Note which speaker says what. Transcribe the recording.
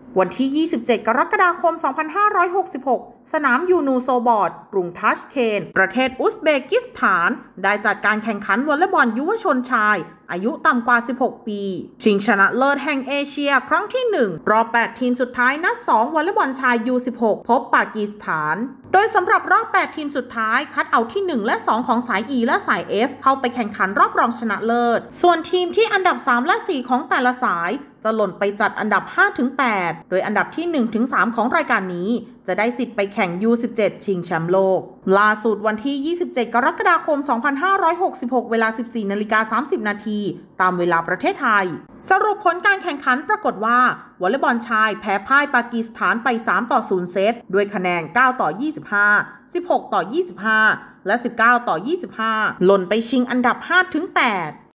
Speaker 1: วันที่ 27 กรกฎาคม 2566 สนามยูนูโซบอร์ดกรุงทัชเคนประเทศอุซเบกิสถานได้จัดการแข่งขันวอลเลย์บอลยุวชนชายอายุต่ำกว่า 16 ปีชิงชนะเลิศแห่งเอเชียครั้งที่ 1 รอบ 8 ทีมสุดท้ายนัด 2 วอลเลย์บอลชาย U16 พบปากีสถานโดยสำหรับรอบ 8 ทีมสุดท้ายคัดเอาที่ 1 และ 2 ของสาย E และสาย F เข้าไปแข่งขันรอบรองชนะเลิศส่วนทีมที่อันดับ 3 และ 4 ของแต่ละสายจะหล่นไปจัดอันดับ 5-8 โดยอันดับที่ 1-3 ของรายการนี้จะได้สิทธิ์ไปแข่ง U17 ชิงแชมป์โลกล่าสุดวันที่ 27 กรกฎาคม 2566 เวลา 14:30 นาทีตามเวลาประเทศไทยสรุปผลการแข่งขันปรากฏว่าวอลเลย์บอลชายแพ้พ่ายปากีสถานไป 3-0 เซตด้วยคะแนน 9-25 16-25 และ 19-25 หล่นไปชิงอันดับ 5-8